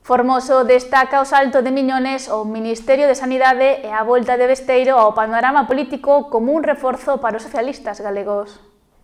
Formoso destaca o salto de Miñones ao Ministerio de Sanidade e a volta de Besteiro ao panorama político como un reforzo para os socialistas galegos.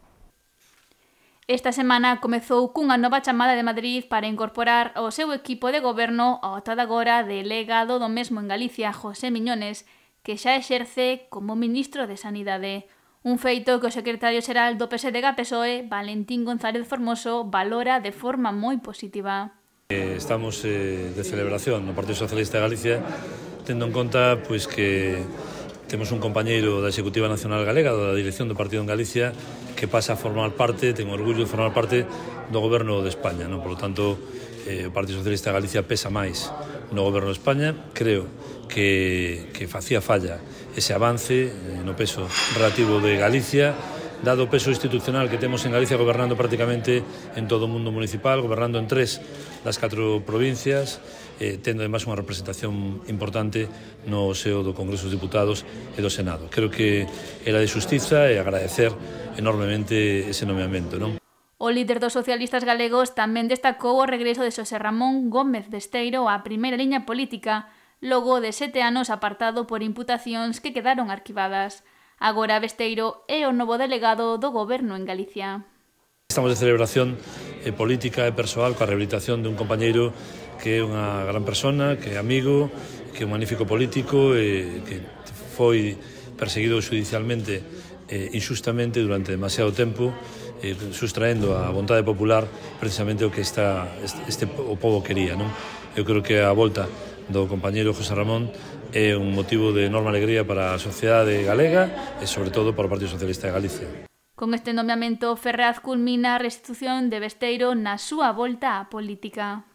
Esta semana comezou cunha nova chamada de Madrid para incorporar ao seu equipo de goberno ao ata de agora delegado do mesmo en Galicia, José Miñones, que xa exerce como ministro de Sanidade. Un feito que o secretario xeral do PSDG-PSOE, Valentín González Formoso, valora de forma moi positiva. Estamos de celebración no Partido Socialista de Galicia, tendo en conta que temos un compañeiro da Executiva Nacional Galega, da dirección do partido en Galicia, que pasa a formar parte, ten orgullo de formar parte do goberno de España. Por lo tanto, o Partido Socialista de Galicia pesa máis no goberno de España. Creo que facía falla ese avance no peso relativo de Galicia, dado o peso institucional que temos en Galicia gobernando prácticamente en todo o mundo municipal, gobernando en 3 das 4 provincias, tendo además unha representación importante no seo do Congreso dos Diputados e do Senado. Creo que era de xustiza e agradecer enormemente ese nomeamento, non? O líder dos socialistas galegos tamén destacou o regreso de Xosé Ramón Gómez Besteiro á primeira liña política, logo de 7 anos apartado por imputacións que quedaron arquivadas. Agora Besteiro é o novo delegado do goberno en Galicia. Estamos de celebración política e persoal coa rehabilitación de un compañeiro que é unha gran persona, que é amigo, que é un magnífico político e que foi perseguido judicialmente injustamente durante demasiado tempo, sustraendo a vontade popular precisamente o que o povo quería, non? Eu creo que a volta do compañeiro José Ramón é un motivo de enorme alegría para a sociedade galega e, sobre todo, para o Partido Socialista de Galicia. Con este nomeamento, Ferraz culmina a restitución de Besteiro na súa volta á política.